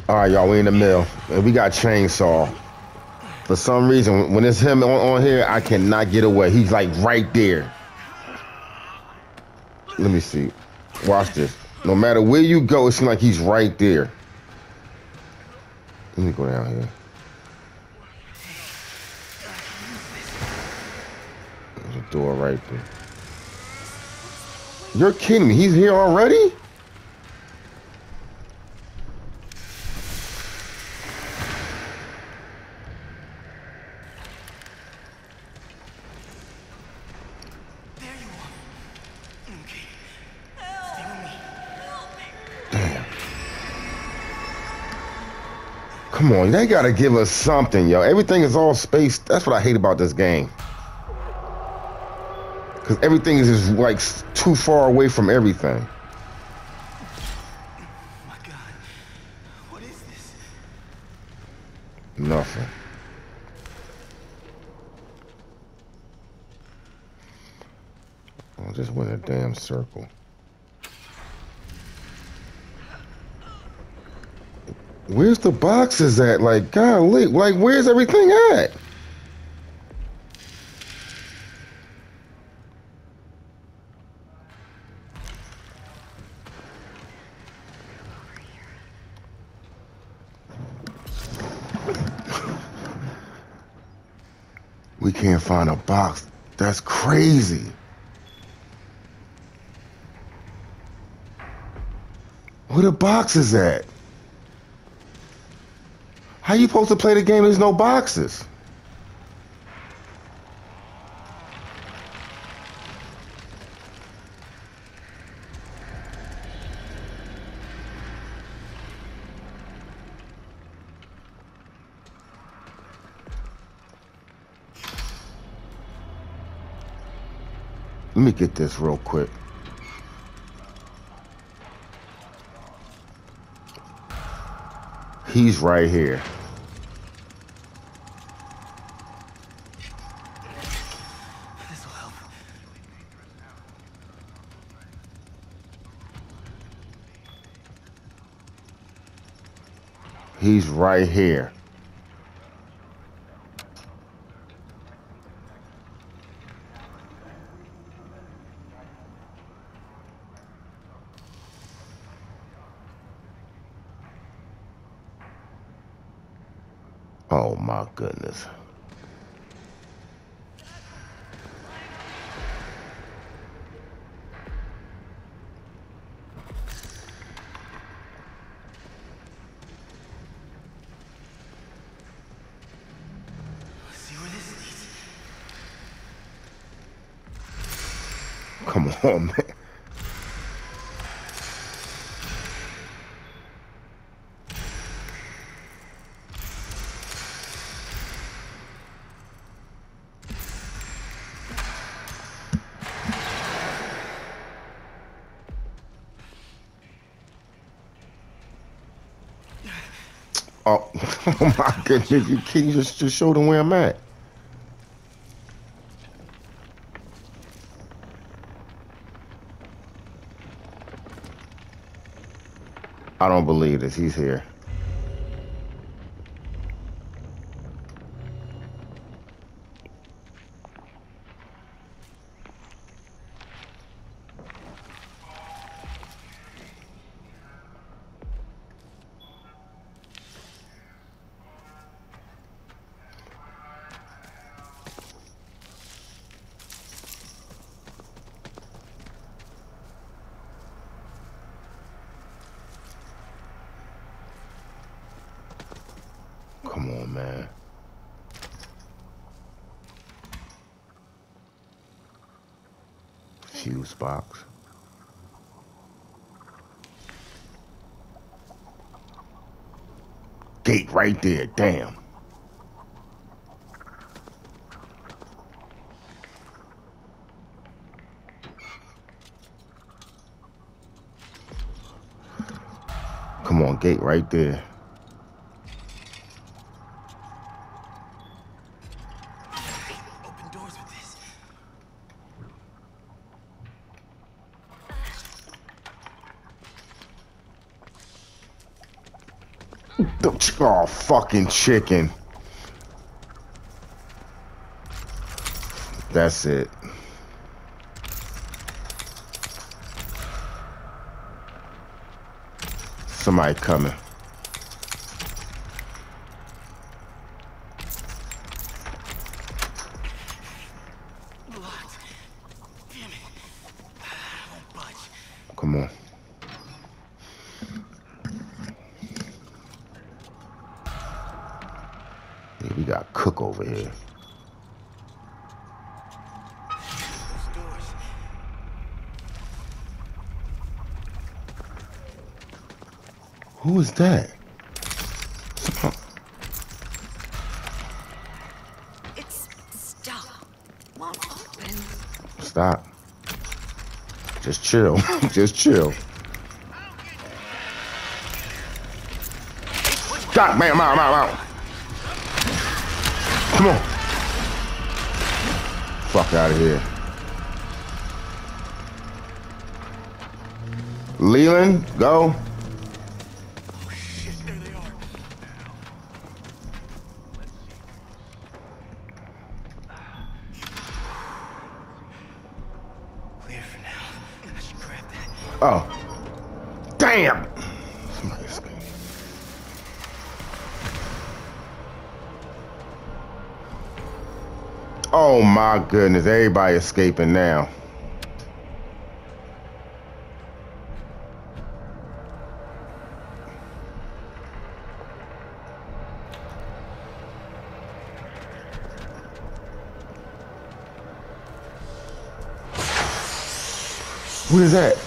All right, y'all, we in the middle. And we got chainsaw. For some reason, when it's him on here, I cannot get away. He's like right there. Let me see. Watch this. No matter where you go, it seems like he's right there. Let me go down here. There's a door right there. You're kidding me. He's here already? Come on, they gotta give us something, yo. Everything is all spaced. That's what I hate about this game. Because everything is just like too far away from everything. Oh my God. What is this? Nothing. I just went a damn circle. Where's the boxes at? Like, golly, like, where's everything at? We can't find a box. That's crazy. Where the boxes at? How you supposed to play the game? There's no boxes. Let me get this real quick. He's right here. This'll help. He's right here. Oh my goodness. Let's see where this leads. Come on, man. Oh, oh my goodness. You can't just show them where I'm at. I don't believe this. He's here. Come on, man. Fuse box. Gate right there. Damn. Come on, gate right there. Open doors with this. Oh, fucking chicken. That's it. Somebody coming. Locked. Damn it. I won't budge. Come on. Yeah, we got Cook over here. Those doors. Who is that? Some- It's stuck. Won't open. Stop. Just chill. Just chill. Stop, man, out. Come on. Fuck out of here. Leland, go. Oh shit, there they are. Clear for now. I should grab that. Oh. Damn. Somebody escaped. Oh my goodness, everybody escaping now. What is that?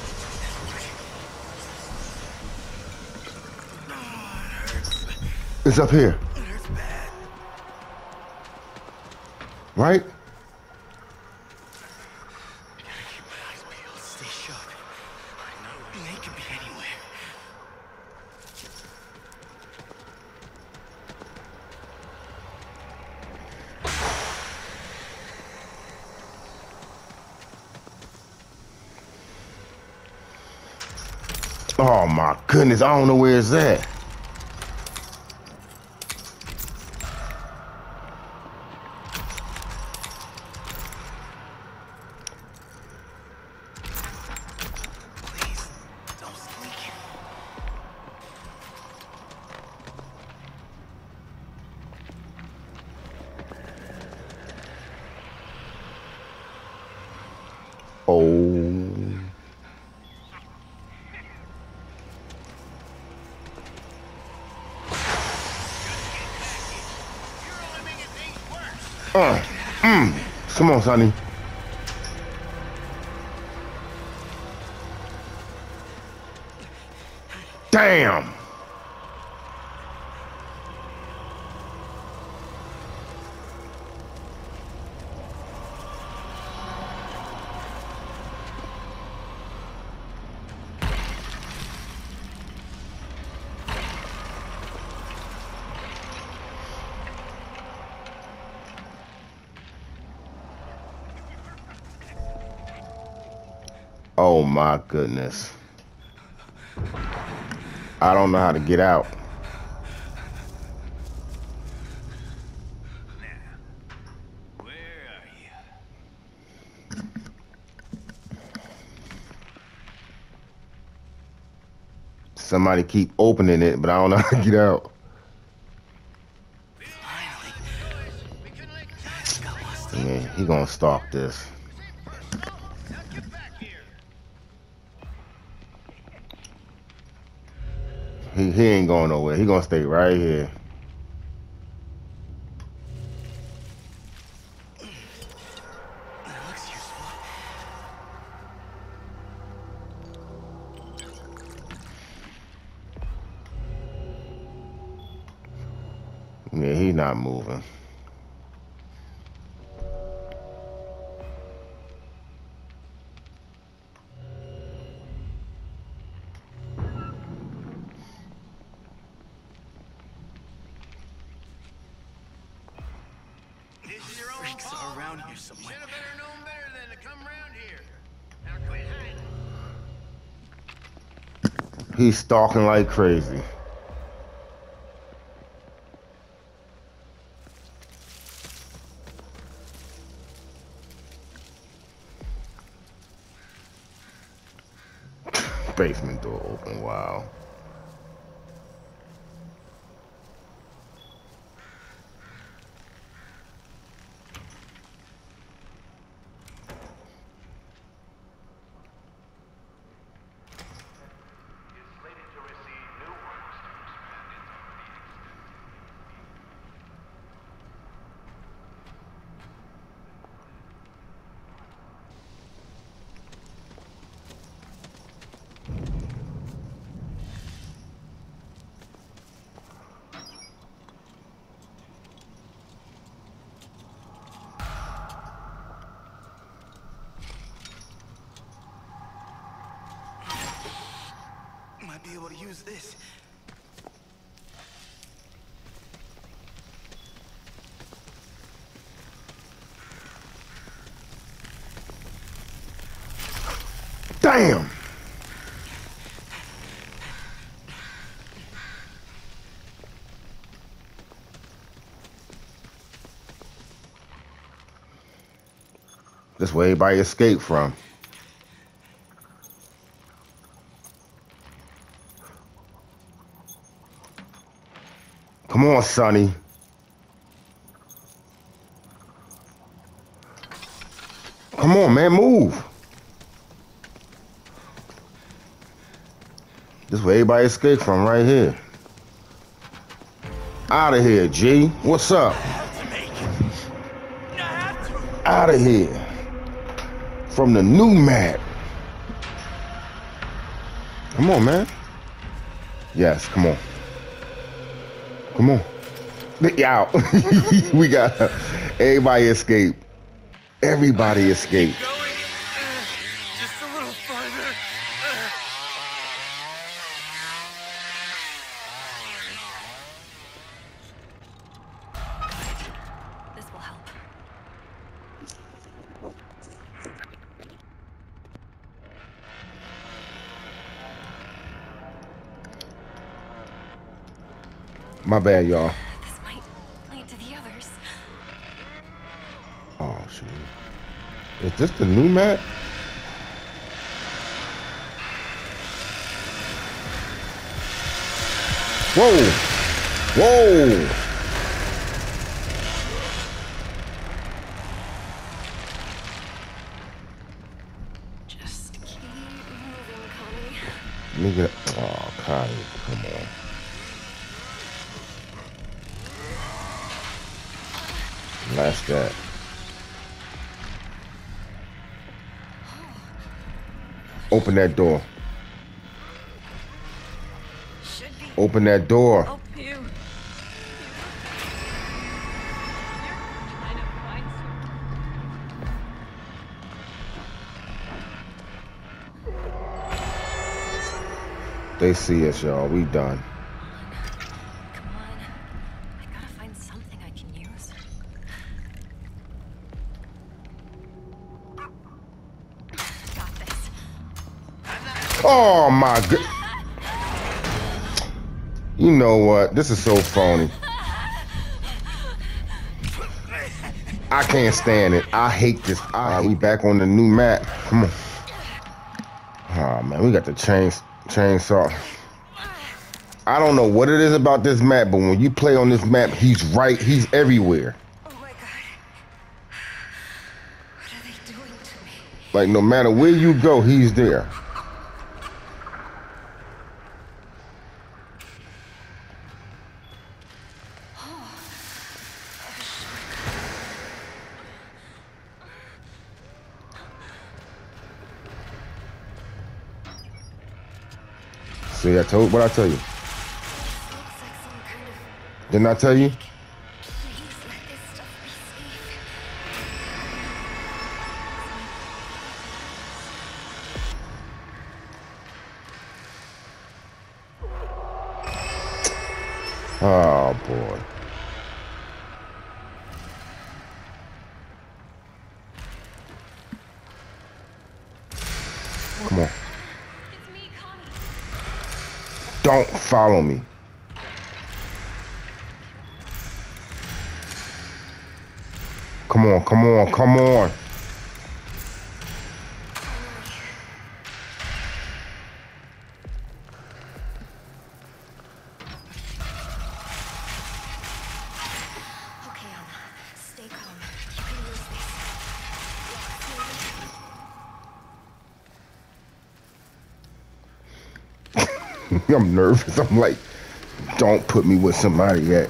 It's up here. It hurts bad. Right? I gotta keep my eyes peeled. Stay sharp. I know they could be anywhere. Oh my goodness, I don't know where it's at. Please, don't squeak. Oh. Come on, Sonny. Damn. Oh my goodness. I don't know how to get out. Where are you? Somebody keep opening it, but I don't know how to get out. Finally. Yeah, he gonna stalk this. He ain't going nowhere. He gonna stay right here. That looks useful. Yeah, he not moving. Freaks are around here somewhere. Should have better known better than to come around here. Now quit hiding. He's stalking like crazy. Basement door open. Wow. Might be able to use this. Damn. This where everybody escaped from. Come on, Sonny. Come on, man, move. This is where everybody escaped from, right here. Out of here, G. What's up? Out of here. From the new map. Come on, man. Yes, come on. Come on. Get out. We got everybody escaped. Everybody escaped. Just a little farther. This will help. My bad, y'all. This might lead to the others. Oh, shoot. Is this the new map? Whoa! Whoa! Just keep moving, Connie. Nigga. Oh, Connie, come on. That's that. Open that door. Should be Open that door. help you. You're trying to find something. They see us, y'all. We done. Come on. I gotta find something I can use. Got this. Oh my god. You know what? This is so phony. I can't stand it. I hate this. We back on the new map. Come on. Oh man, we got the chainsaw. I don't know what it is about this map, but when you play on this map, he's everywhere. Oh my god. What are they doing to me? Like no matter where you go, he's there. See, what I tell you? Looks like some kind of Didn't I tell you? please let this stuff be safe. Oh boy. Come on. It's me, Connie. Don't follow me. Come on, come on, come on. I'm nervous. I'm like, don't put me with somebody yet.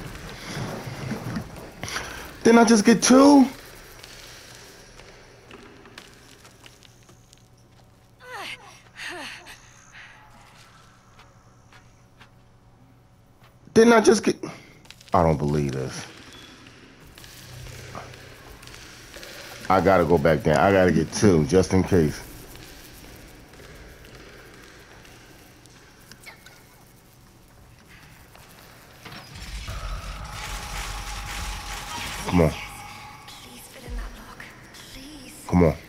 Didn't I just get 2? Didn't I just get... I don't believe this. I gotta go back down. I gotta get 2 just in case. Come on. Please fit in that lock. Please. Come on.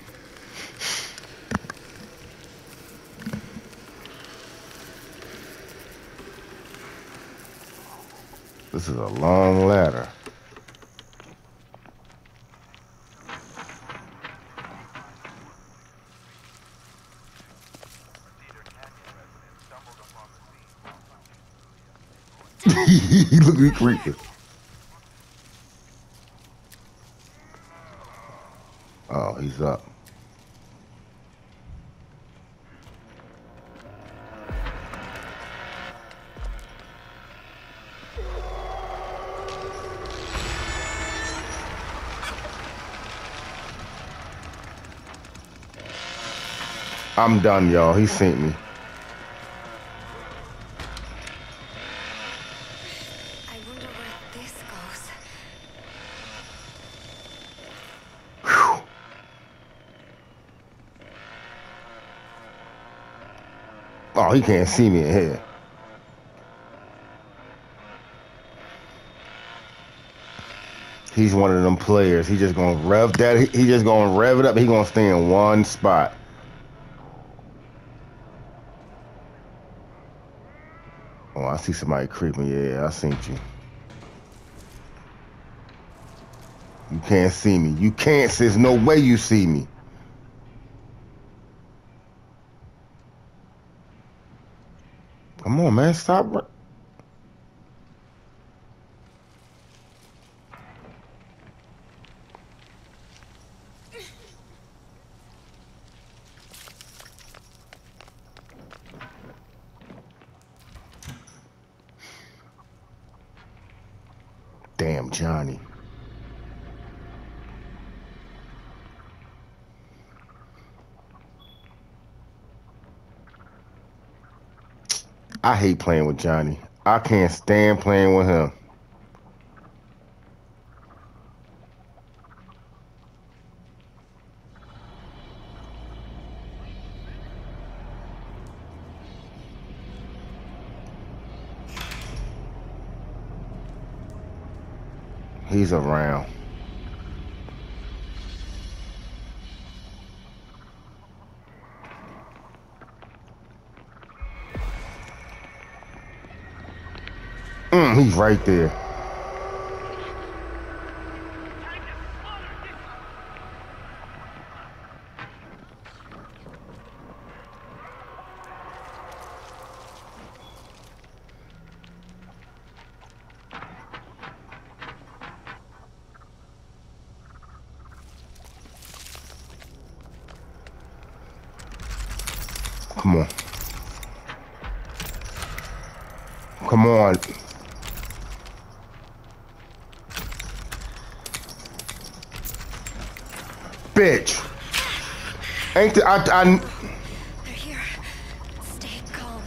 This is a long ladder. Look at me creeping. Oh, he's up. I'm done, y'all. He seen me. I wonder where this goes. Whew. Oh, he can't see me in here. He's one of them players. He just gonna rev that. He just gonna rev it up. He gonna stay in one spot. Oh, I see somebody creeping. Yeah, I seen you. You can't see me. You can't. There's no way you see me. Come on, man. Stop. Damn, Johnny. I hate playing with Johnny. I can't stand playing with him. He's around. He's right there. Come on. Come on. Bitch. Ain't the, They're here. Stay calm.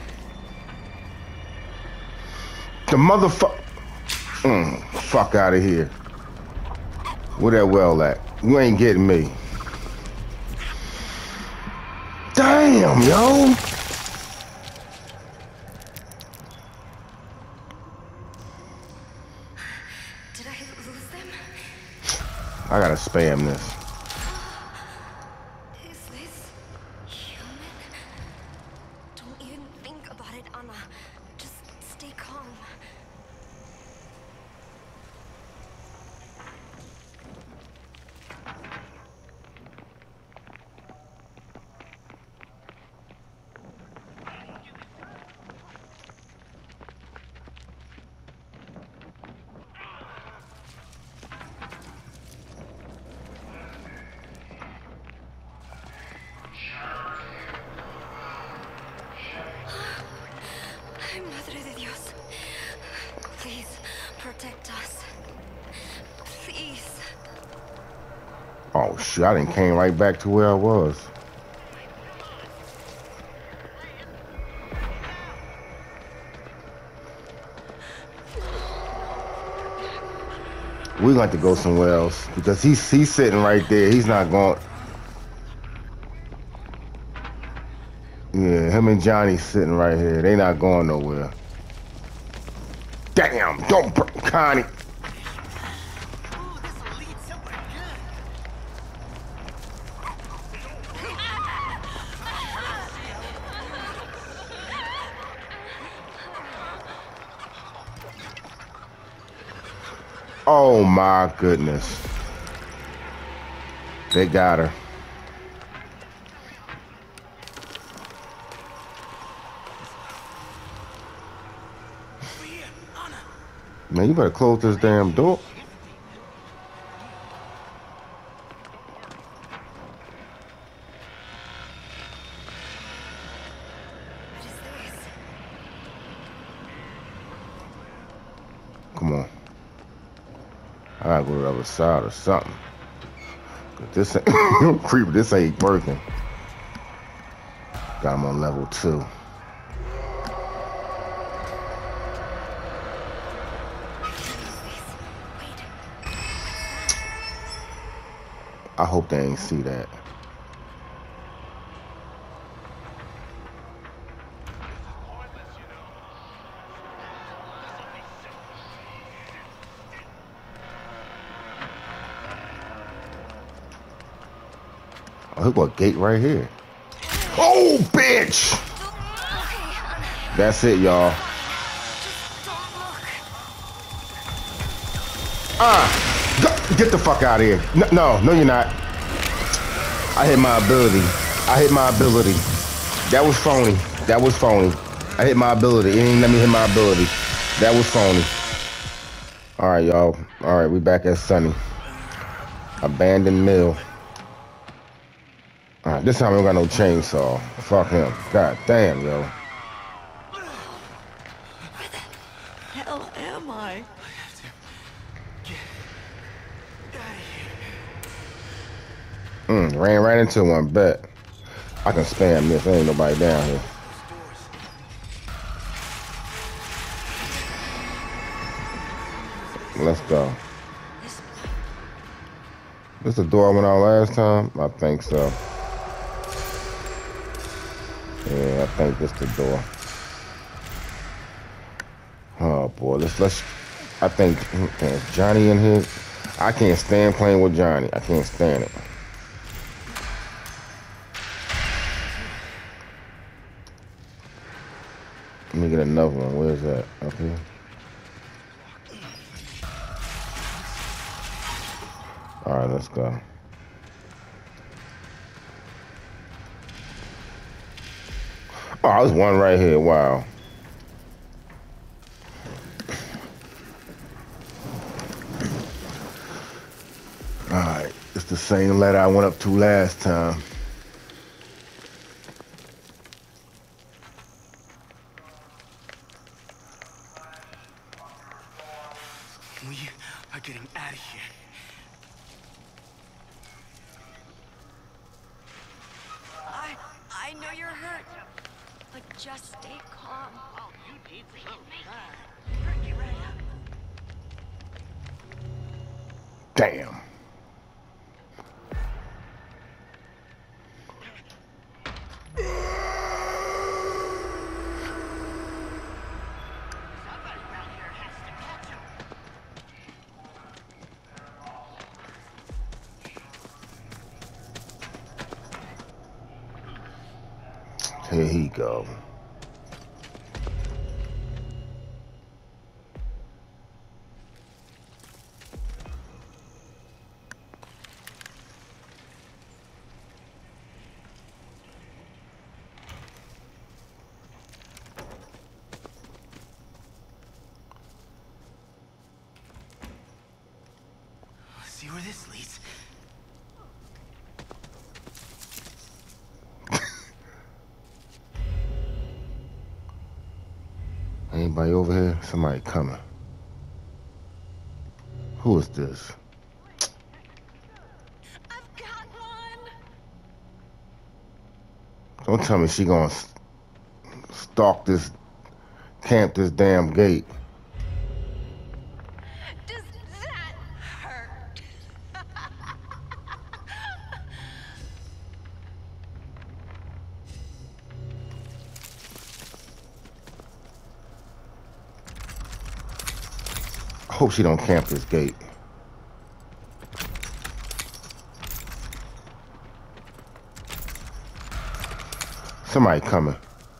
the motherfucker. Fuck out of here. Where that well at? You ain't getting me. Damn, yo. Did I lose them? I gotta spam this. Is this human? Don't even think about it, Anna. Just stay calm. Madre de Dios. Please protect us. Please. Oh shit, I done came right back to where I was. We got to go somewhere else because he's sitting right there. He's not going. Yeah, him and Johnny sitting right here. They not going nowhere. Damn! Don't, Connie. Ooh, this'll lead somewhere good. Oh my goodness. They got her. Over here, Anna. Man, you better close this damn door. What is this? Come on. I gotta go to the other side or something. Cause this ain't creeper, this ain't working. Got him on level 2. What is this? Wait. I hope they ain't see that. Oh, he got a gate right here. Oh, bitch! Okay, That's it, y'all. just don't look. Get the fuck out of here. No, you're not. I hit my ability. That was phony. I hit my ability. It didn't let me hit my ability. That was phony. All right, y'all. All right, we back at Sunny. Abandoned mill. All right, this time we don't got no chainsaw. Fuck him. God damn, yo. Hell am I? Ran right into one, bet. I can spam this. There ain't nobody down here. Let's go. This the door I went out last time? I think so. Yeah, I think this the door. Oh boy, let's. I think is Johnny in here. I can't stand playing with Johnny. I can't stand it. Let me get another one. Where's that? Up here. All right, let's go. Oh, there's one right here. Wow. All right, it's the same ladder I went up to last time. We are getting out of here. I know you're hurt, but just stay calm. Oh, you need some time. Perk you right up. Damn. Somebody around here has to catch him. Here he go. Let's see where this leads. Anybody over here? Somebody coming. Who is this? I've got one. Don't tell me she gonna stalk this, camp this damn gate. Does that hurt? I hope she don't camp this gate. Somebody coming.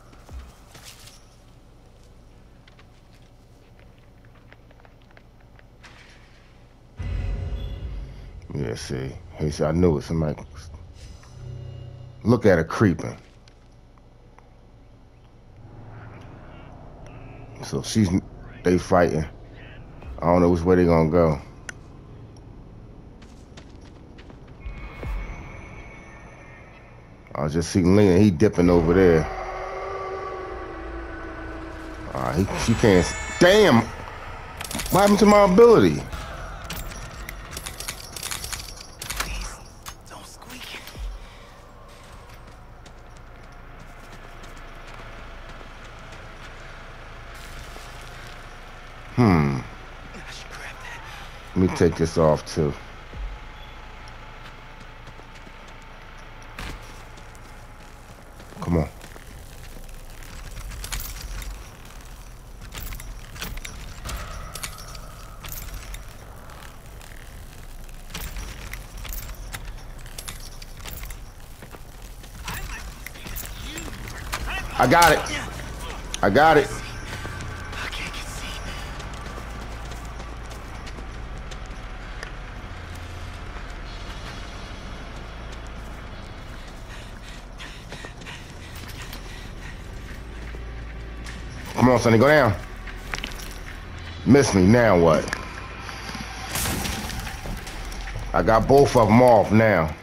Yeah, see. Hey, see, I knew it. Somebody. Look at her creeping. So they fighting. I don't know which way they gonna go. I just see Lena, he dipping over there. She can't, damn! What happened to my ability? Please, don't squeak. I should grab that. Let me take this off too. Come on. I got it. I got it. I can't get seen. Come on, Sonny, go down. Miss me, now what? I got both of them off now.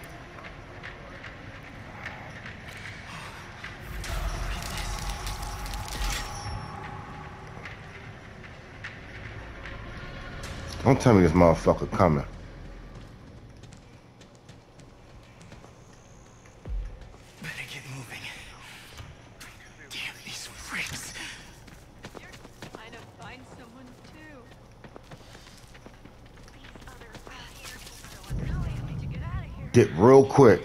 Don't tell me this motherfucker coming. Better get moving. Damn these freaks. You're trying to find someone too. These other here so annoying. We need to get out of here. Dip real quick.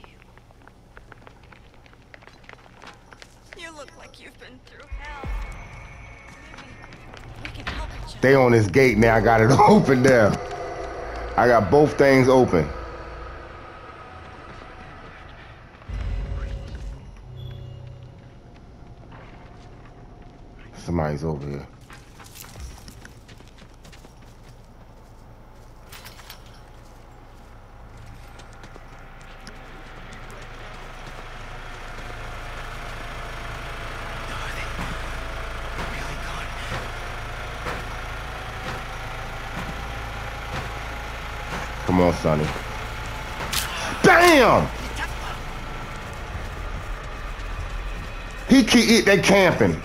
You look like you've been through hell. Maybe we can help each other. They on this gate now. I got it open there. I got both things open. Somebody's over here. Really gone. Come on, Sonny. Bam! They camping.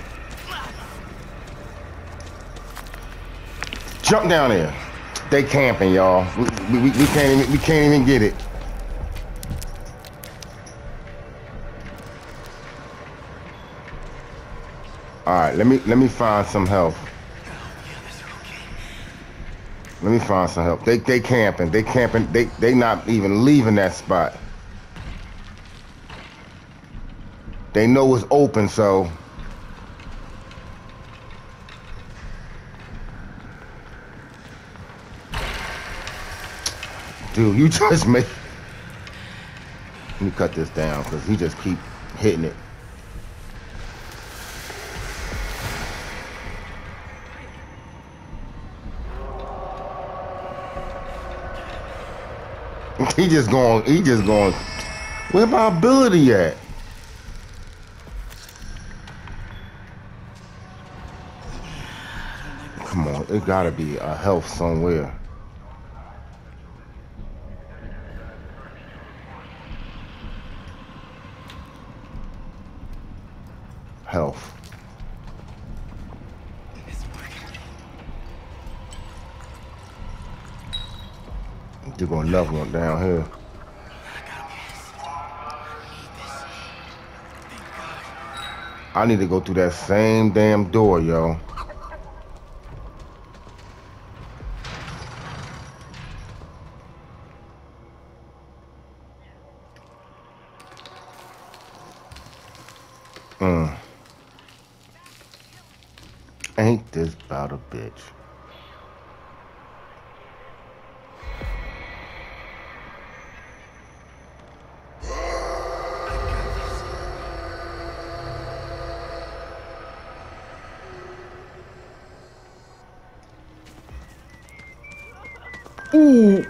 Jump down there. They camping, y'all. We can't even get it. All right, let me find some help. Let me find some help. They camping. They camping. They not even leaving that spot. They know it's open, so. Dude, you just made. Let me cut this down because he just keep hitting it. He just going. Where my ability at? Come on, it gotta be a health somewhere. Health. You got another one down here. I need to go through that same damn door, yo. Ain't this about a bitch? Ooh.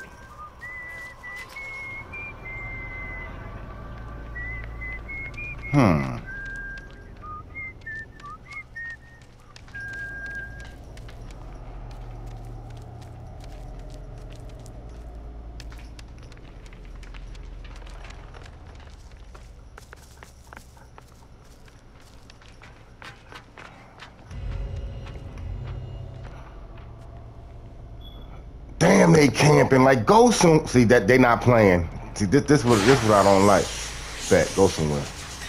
Damn, they camping. Like, go some. See that they not playing. See this what I don't like. Bet, go somewhere.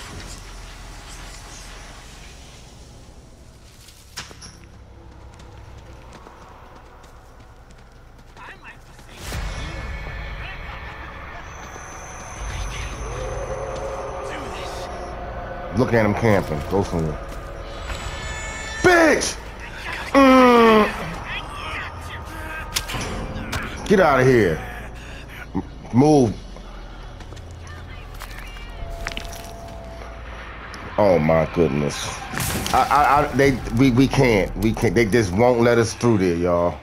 Look at him camping. Go somewhere. Bitch! Get out of here. Move. Oh my goodness. We can't. They just won't let us through there, y'all.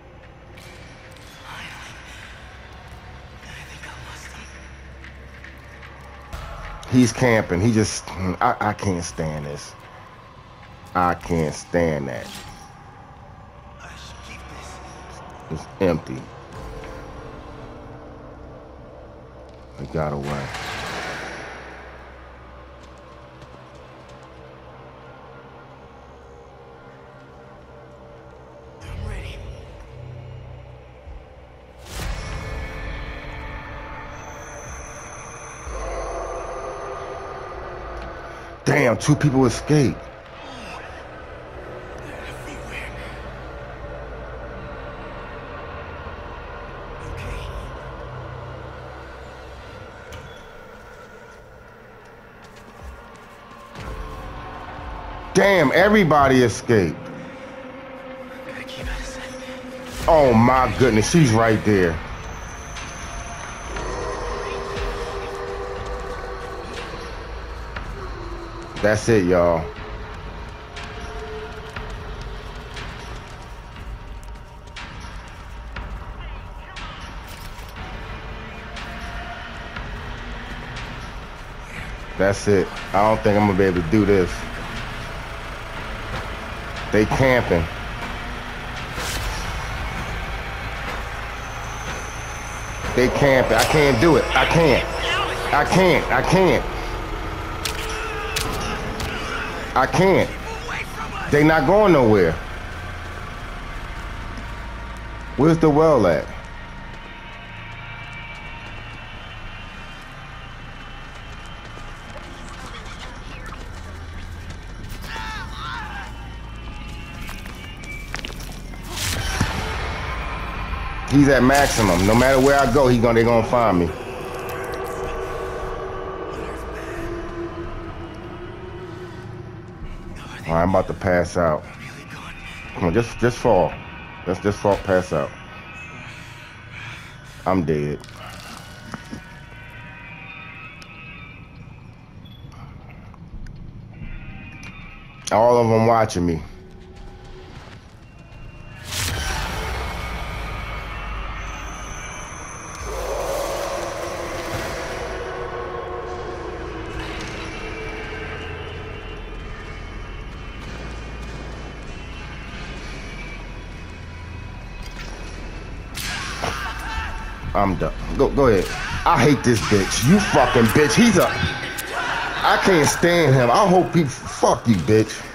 He's camping. He just, I can't stand this. I can't stand that. It's empty. They got away. I'm ready. Damn, 2 people escaped. They're everywhere. Okay. Damn, everybody escaped. Gotta keep out of sight. Oh my goodness, she's right there. That's it, y'all. That's it. I don't think I'm gonna be able to do this. They camping. They camping. I can't do it. I can't. I can't. I can't. I can't. They not going nowhere. Where's the well at? He's at maximum. No matter where I go, they're gonna find me. All right, I'm about to pass out. Come on, just fall. Let's just fall, pass out. I'm dead. All of them watching me. I'm done. Go ahead. I hate this bitch. You fucking bitch. I can't stand him. I hope he, fuck you, bitch.